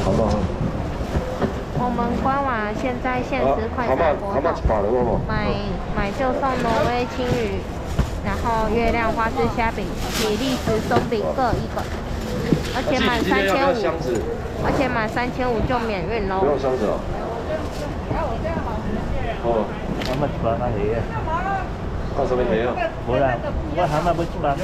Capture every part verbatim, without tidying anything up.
好不好？ 我们官网现在限时快闪活动，买买就送挪威青鱼，然后月亮花枝虾饼、比利时松饼各一个，而且满三千五，而且满三千五就免运喽。 不用箱子了。哦， 蛤蟆一百块鱼啊？ 看什么鱼啊？ 无啦，我蛤蟆要一百。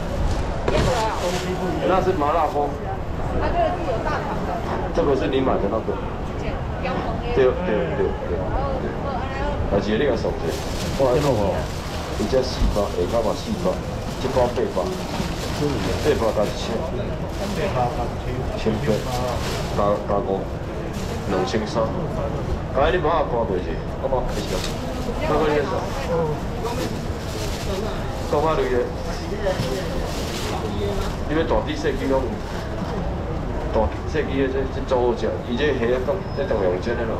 那是麻辣风。它这个是有大肠的。这个是你买的那个。 对对对对，而且你个熟者，我来讲哦，伊只四百，下骹嘛四百，一包八百，八百加一千，千八，加加五，两千三。哎，你帮我看袂是？我帮开始了。看看你啥？讲下类个，你要大啲小鸡拢。 大细机的这这做好食，伊这虾啊讲这同样煎的咯。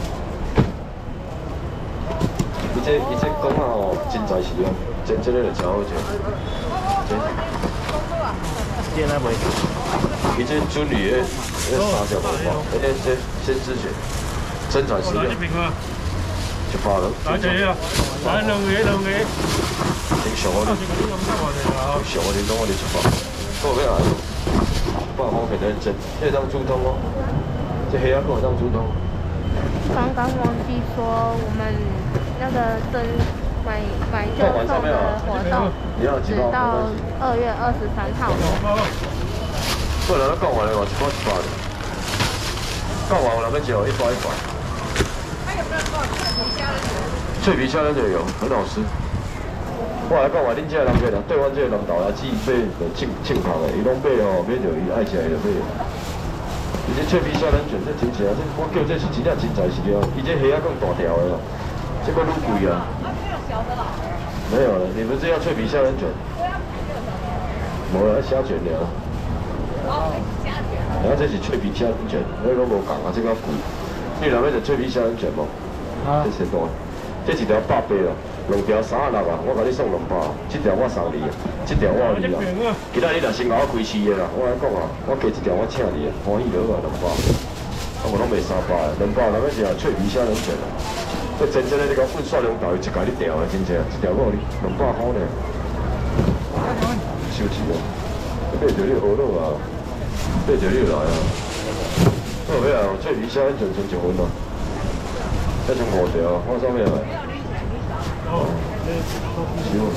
伊这伊这讲啊吼，真在是哦，煎这个就真好食。这煎啊袂？ 伊这准鱼的，那三条毛毛，那这这先之前生产食料。一百了。来这啊！来两个两个。正常我哋，正常我哋讲我哋一百，够咩来？ 八方给人蒸，这当猪通哦，这黑鸭肉当猪通。 刚刚忘记说，我们那个蒸买买就送的活动，直到二月二十三号。 不然讲完了话，一包一百的。讲完我那边只有一包一百。它有没有做脆皮虾仁卷？脆皮虾仁卷有，很好吃。 我来讲话，恁这个人买啦，对阮这个人豆芽子买就称称头的，伊拢买吼，买着伊爱食伊就买。伊这脆皮虾仁卷这真正，这我叫这是真正真材实料。伊这虾仔更大条的啦，这个愈贵啊。啊，没有小的啦。没有了，你们这要脆皮虾仁卷？无啦，虾卷了。哦，虾卷。然后这是脆皮虾仁卷，我讲无共啊，这个贵。你若要着脆皮虾仁卷无？啊。这先多，这一条百八啦。 两条三十六啊，我甲你送两百，这条我送你啊，这条我你啊。今仔日若先甲我开市的啦，我来讲啊，我加这条我请你啊，欢喜落啊两百，我无拢卖三百的，两百人要食脆皮虾仁卷啊，这真正的你讲粉刷两豆一家你条的，真正一条我你两百块呢。收钱啊，买着你学落啊，买着你来啊。好尾啊，脆皮虾仁卷剩一份啊，还剩五条，我上面来。 哦，是哦。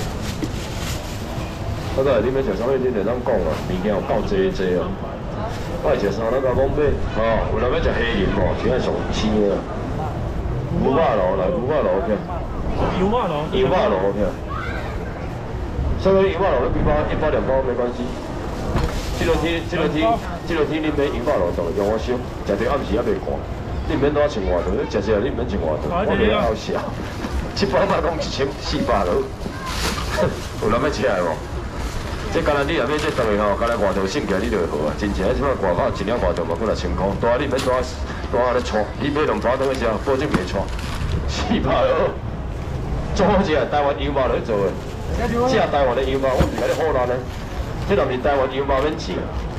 啊，再来你要食啥物？你就当讲啊，物件有够济济啊。我爱食啥，咱甲讲买。哦，有人要食虾仁哦，就爱上青的。牛肉炉来，牛肉炉片。牛肉炉。牛肉炉片。所以牛肉炉你几包？一包两包没关系。这两天，这两天，这两天你买牛肉炉就用我烧，食到暗时还袂寒。你免多穿外套，你食食你免穿外套，我袂好笑。 一包百讲一千四百咯，有人要吃的无？这刚才你若买这东西吼，刚才外头省起来你就会好啊，真正即摆外口一领外头嘛，过来千块，大你免大大咧穿，你买两包东西食，保证袂穿。四百咯，做好食，台湾油包来做的，食台湾的油包，我唔甲你好难的，这若是台湾油包免钱。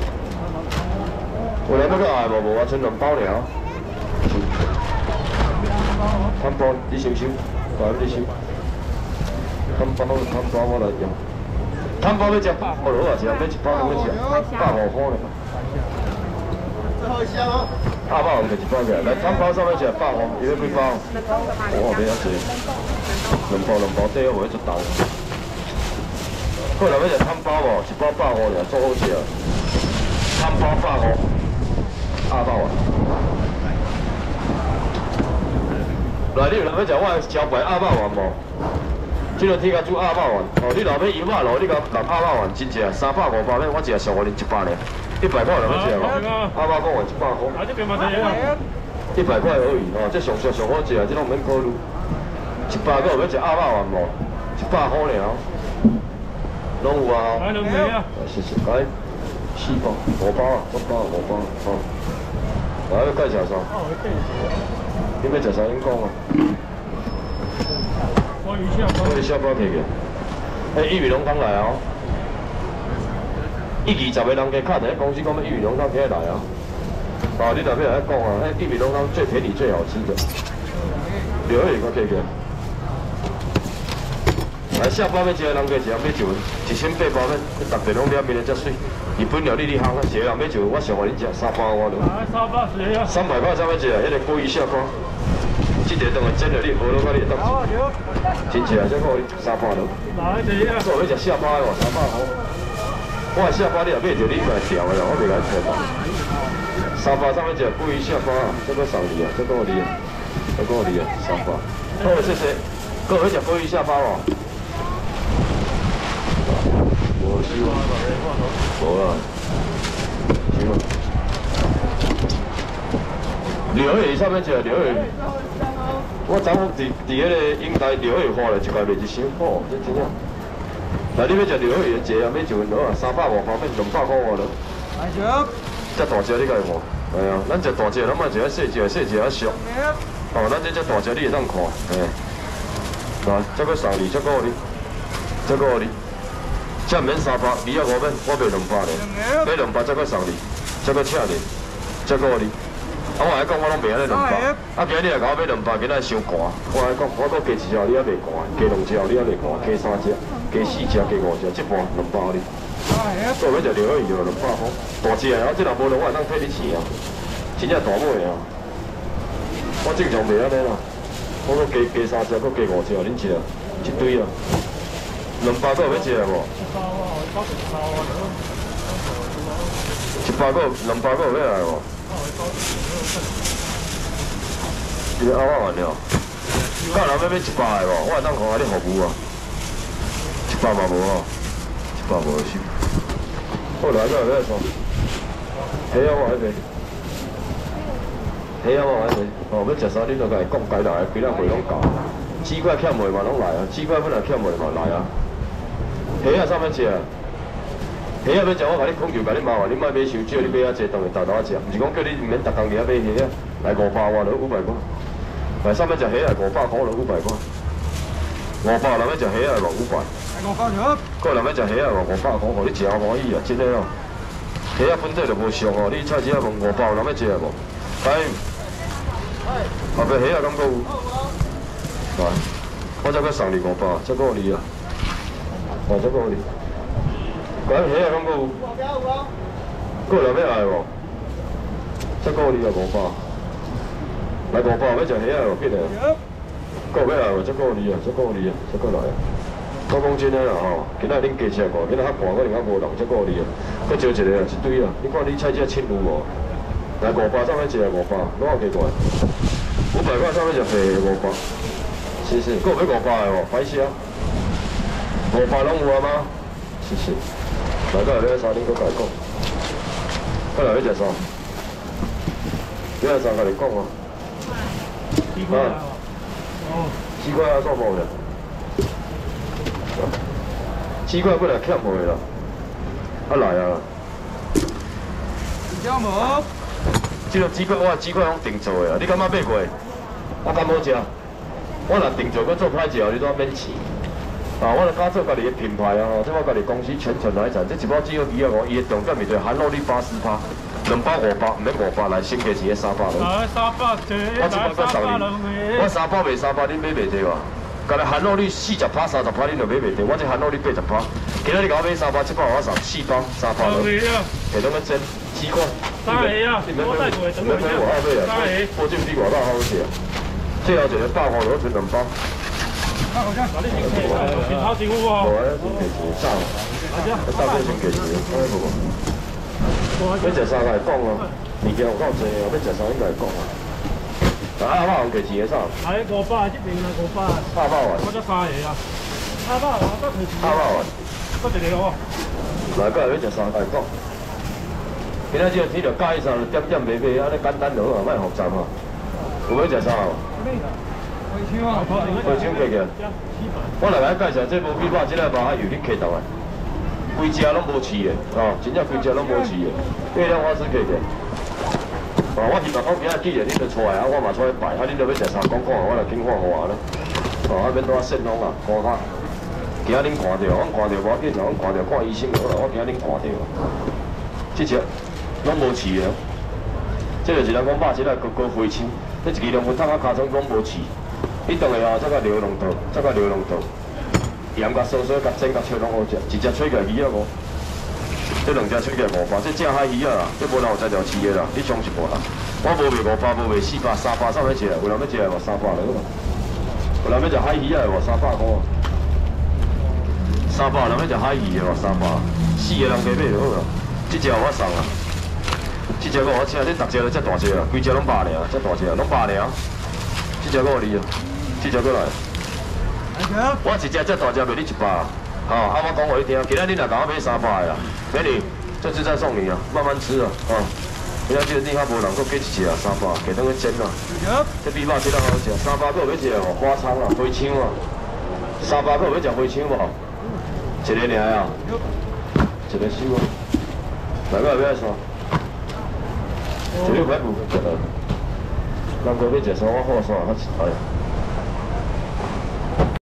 有人要搁爱无？无啊，剩两包了。摊包你收收。 百分之十，摊包摊包我来用，摊包要食百块落啊，是啊，买一包要食百五块嘞。最后一箱哦。二百五就一包起来，来摊包上面写百五，你要几包？我后边要多，两包两包，底下会出重。过来要食摊包无？一包百五尔，做好食。摊包百五，二百万。 来，你有人要食我招牌鸭肉丸无？这两天甲煮鸭肉丸，哦，你若要油肉炉，你甲拿鸭肉丸真正三百五百咧，我一个上我恁一百咧，一百块人要食无？鸭肉丸丸一百块。啊，这边嘛这样。一百块而已，哦，这上上上好食，这拢免考虑。一百个有要食鸭肉丸无？一百块尔，拢有啊。来两个啊。谢谢，来四包，五包啊，五包五包，好。来，要介绍啥？你要食啥？恁讲啊。我鱼下包。我下包摕去。哎，玉米浓汤来哦。一二十个人加卡在公司讲要玉米浓汤起来啊。 哦，你若要来讲啊，迄玉米浓汤最便宜、最好吃的。刘二个客个。来下巴要食的人家食，要就一千八百蚊，逐地拢了面的遮水。日本料理你行啊，食人要就我上互恁食三百我了。 三百是啊。三百块才要食，迄个鲑鱼下瓜。这个当然真的，你无落甲你当。真正这个三百了。来一个。我要食下巴的哦，三百块。我下巴你也买着，你来调的啦，我袂来骗嘛。三百才要食鲑鱼下巴，这个送你啊，这个你啊，这个你啊，三百。好，谢谢。各位食鲑鱼下巴哦。我希望。无啦。行了。刘二上面食刘二。我昨昏伫伫迄个英台刘二花了，一块卖一千块，这真正。那你要食刘二的节啊，要就好啊，三百五方面两百块我了。来食。这大只你该看，系啊，咱食大只，咱莫食遐细只，细只遐俗。哦，咱这只大只你会当看，嘿。来，这个送你，这个你，这个你，这免三百，你要五免，我卖两百咧，买两百这个送你，这个请你，这个你。啊，我来讲，我拢卖安尼两百。啊，今日来甲我买两百，今仔伤寒。我来讲，我搁加一只，你还袂寒；加两只，你还袂寒；加三只，加四只，加五只，这盘两百哩。做要食刘二就两百块，大只的，我这若无两，我会当替你饲啊。真正大尾的啊！我正常卖安尼啦，我搁加加三只，搁加五只，恁食一堆啊。两百个要食无？一百个，两百个有要来无？你阿我完了，到人要买一百个无？我会当看下你服务啊，一百嘛无哦，一百无收。好来，再来再说。虾啊，我还袂。虾啊，我还袂。哦，要食啥你就甲伊讲，该来，几人会拢教。鸡块欠袂嘛拢来啊，鸡块本来欠袂嘛来啊。虾啊，啥物食啊？虾啊要食，我甲你控制，甲你麻烦，你莫买伤少，你买遐济，当然大大食。毋是讲叫你毋免逐工日买虾啊，来五百外就五百块。来啥物食虾啊？五百块就五百块。五百人要食虾啊，就五百。五百就。个人要食虾啊，五百块，互你食欢喜啊，真诶哦。虾啊本体就无俗哦，你菜市仔问五百有人要食无？来。后壁虾啊敢搁有？来，我再搁送你五百，再搁你啊。哦，再搁你。讲虾啊，敢搁有？个人要来无？再搁你啊，五百。来五百，要食虾啊，有紧诶。个要来无？再搁你啊，再搁你啊，再搁来啊。我讲真诶啦吼，今仔恁加食过，今仔较寒，我另外无人，再搁你啊。搁招一个啊，一堆啊。你看你菜市仔凊有无？来五百，怎么食啊？五百，拢有加过来。五百块，怎么食肥五百？是是，个要五百的哦，歹势啊。五百拢有啊吗？是是。来，再来要啥？恁搁甲伊讲。再来要食啥？你来啥？甲你讲啊。啊。哦。四块啊，做无咧。四块本来欠无的啦。啊来啊。有无？这个鸡块我鸡块拢定做的啊，你敢捌买过？我敢好食。我若定做，搁做歹食，你都免钱。啊，我著敢做家己的品牌啊，这我家己公司全程来产，这一包只有二啊五，伊的重点是对含肉率八十趴，两包五百，唔免五百来，先加一个三百了。来三百对，我这包搁送你，我三百卖三百，恁买袂着啊？家己含肉率四十趴、三十趴，恁就买袂着，我这含肉率八十趴。今仔你甲我买三百，这包我送四包三百了。下拢要蒸鸡块。三个啊，你免买，免买外口买啊，保证比外口好食。最后一个百块就剩两包。啊，好像，你先给，先掏钱有无？无啊，先给钱，啥？我大概先给钱，哎，无无。要食啥来讲哦？物件有够济哦，要食啥应该讲啊。啊，阿爸用给钱的啥？哎，五百这边啊，五百。八百万。我这三个啊。八百万，再给钱。八百万。再一个哦。来，过来要食啥来讲？今仔日天就介绍，点点卖卖，安尼简单就好啊，莫复杂啊。有要食啥无？回乡啊！回乡客去。我来甲介绍，这无比肉，这个肉还有恁客倒来，规只拢无饲的，哦，真正规只拢无饲的，月亮花枝客去。哦，我希望讲今仔既然恁就出来啊，我嘛出来摆，啊，恁就要食啥讲讲，我来紧看看咧。哦，啊免多线拢啊，看下。今仔恁看到，我看到无要紧啦，我看到看医生好啦，我今仔恁看到。这只拢无饲的。 这就是咱讲肉质来高高飞青，这一支两分汤啊，尻川讲无刺，你炖的后再甲料两道，再甲料两道，盐甲sausau甲蒸甲切拢好食，一只吹起来鱼啊无，这两只吹起来五百，这正海鱼啊啦，这无人有才条饲的啦，你冲一半啦。我无卖五百，无卖四百，三百怎要食？有人要食的话三百来嘛，有人要食海鱼啊的话三百块，三百人要食海鱼的话三百，四个人加买就好啦。这只我送啊。 这只个我请，这逐只都遮大只啊，规只拢百尔，遮大只啊，拢百尔。这只个我你啊，这只个来。我一只遮大只卖你一百，好，啊我讲互你听，今仔你若甲我买三百的啦，美女，这次再送你啊，慢慢吃啊，哦。今仔这你较无人，搁加一只啊，三百，给当去煎啊。这比肉这咱好食，三百个有要食哦，花葱啊，花枪啊，三百个有要食花枪无？一个尔啊，一个收啊，哪个要送？ 绝对快不可能，人哥要食啥我好啥，较哎呀。